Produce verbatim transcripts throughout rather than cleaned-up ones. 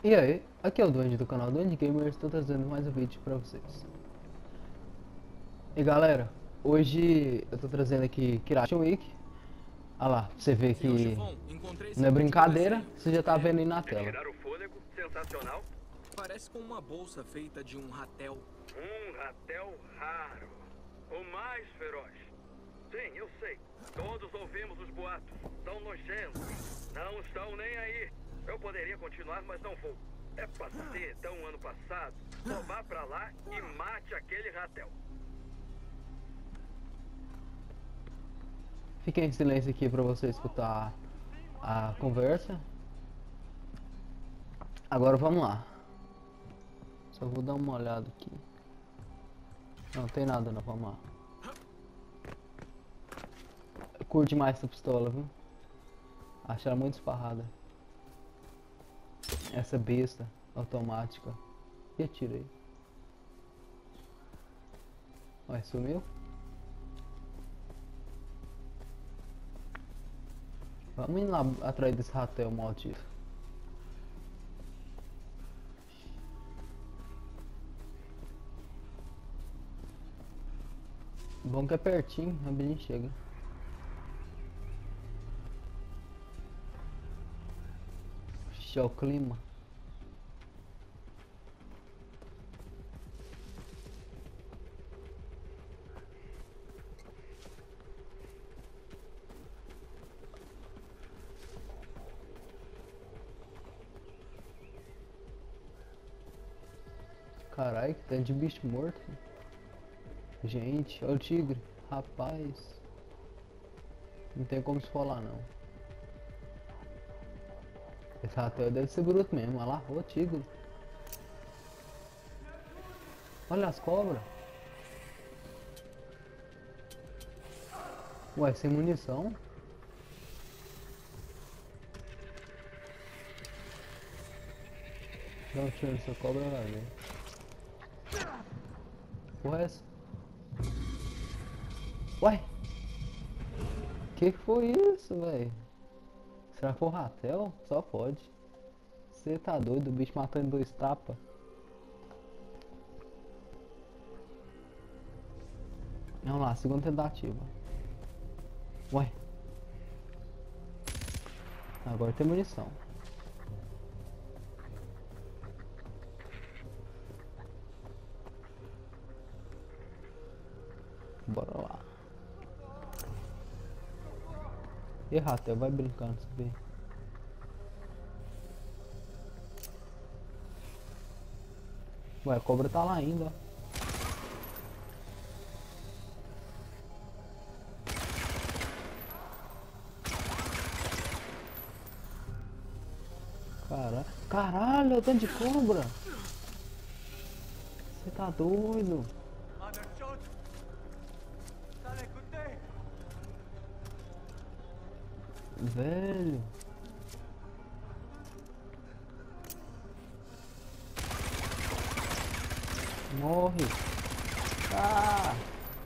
E aí, aqui é o Duende do canal Duende Gamer, estou trazendo mais um vídeo pra vocês. E galera, hoje eu tô trazendo aqui Kiration Week. Olha lá, pra você ver senhor que Chiffon, encontrei não é seu último brincadeira, desenho. você já tá É, vendo aí na É tela. tirar o fôlego? Sensacional. Parece com uma bolsa feita de um ratel. Um ratel raro. O mais feroz. Sim, eu sei. Todos ouvimos os boatos. São nojentos. Não estão nem aí. Eu poderia continuar, mas não vou. É pra ser tão ano passado. Só vá pra lá e mate aquele ratel. Fiquem em silêncio aqui pra você escutar a conversa. Agora vamos lá. Só vou dar uma olhada aqui. Não tem nada não, vamos lá. Eu curto demais essa pistola, viu? Acho ela muito esparrada. Essa besta automática. E atirei. Ué, sumiu? Vamos ir lá atrás desse ratel maldito. Bom que é pertinho, a gente chega. Ixi, é o clima. Caralho, que tanto de bicho morto. Gente, olha o tigre. Rapaz. Não tem como se falar não. Esse ratel deve ser bruto mesmo. Olha lá, o tigre. Olha as cobras. Ué, sem munição? Dá um tiro nessa cobra lá, velho. Porra é essa? Ué? Que que foi isso, velho? Será que foi um ratel? Só pode. Você tá doido, o bicho matando dois tapas. Vamos lá, segunda tentativa. Ué. Agora tem munição. Bora lá. E ratel, vai brincando, você vê. Ué, a cobra tá lá ainda, ó. Caralho, caralho, o tanto de cobra. Você tá doido? Velho. Morre. Ah!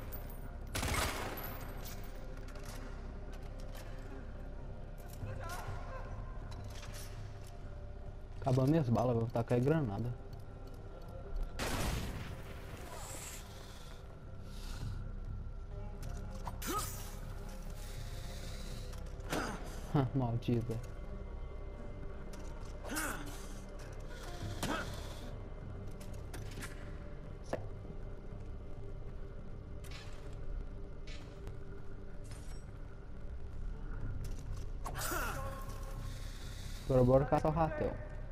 Acabou minhas balas, vou tacar granada. Maldita. Agora bora caçar o ratel.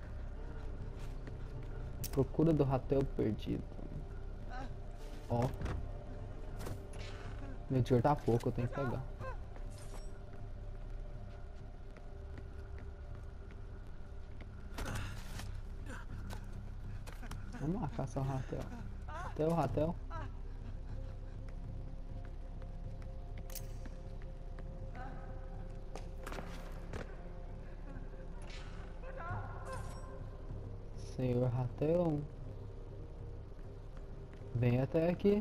Procura do ratel perdido. Ó. Meu dinheiro tá pouco, eu tenho que pegar. Vamos lá caçar o ratel. Até o ratel. Senhor ratel. Vem até aqui.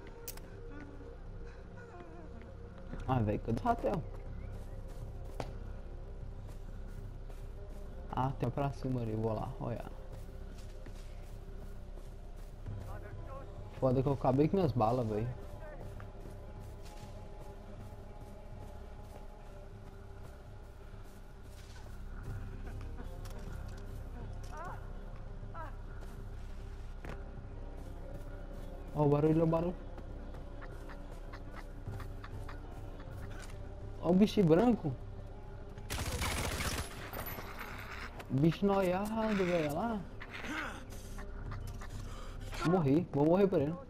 Ah, velho, cadê o ratel? Ah, tem pra cima ali, vou lá, olha. Foda que eu acabei com minhas balas, velho. Ó o barulho, ó o barulho. Ó o bicho branco. Bicho noiado, velho, lá. Morri, vou morrer por ele.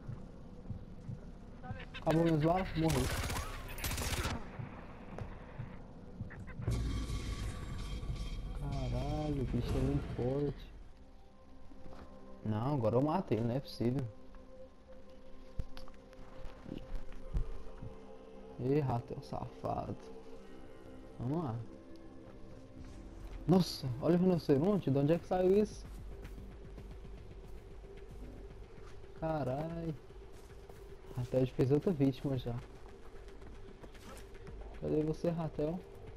Acabou minhas balas, morri. Caralho, o bicho é muito forte. Não, agora eu matei ele, não é possível. Ih, rato, safado. Vamos lá. Nossa, olha o rinoceronte, de onde é que saiu isso? Caralho. Ratel fez outra vítima já. Cadê você, Ratel?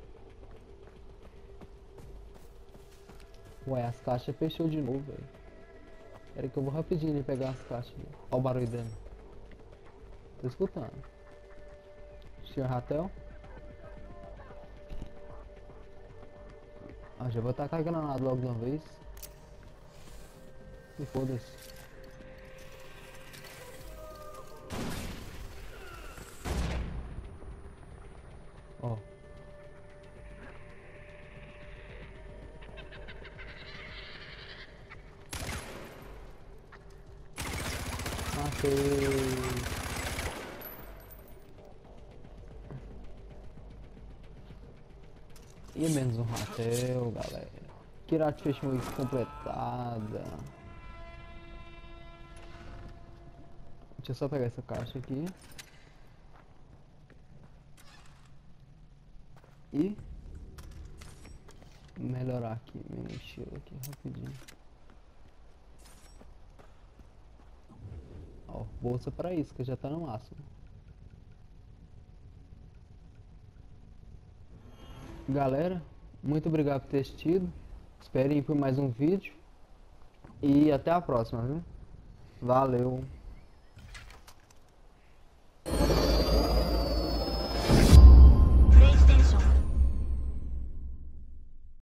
Ué, as caixas fechou de novo, velho. Espera que eu vou rapidinho ali pegar as caixas. Olha o barulho dele. Tô escutando. senhor Ratel. Ah, já vou tacar a granada logo de uma vez. E foda-se. Ó. Matei. E menos um Ratel, galera. Kirate fechou isso completada. Deixa eu só pegar essa caixa aqui. E melhorar aqui meu estilo aqui rapidinho. Ó, bolsa pra isca, já tá no máximo. Galera, muito obrigado por ter assistido. Esperem por mais um vídeo. E até a próxima, viu? Valeu!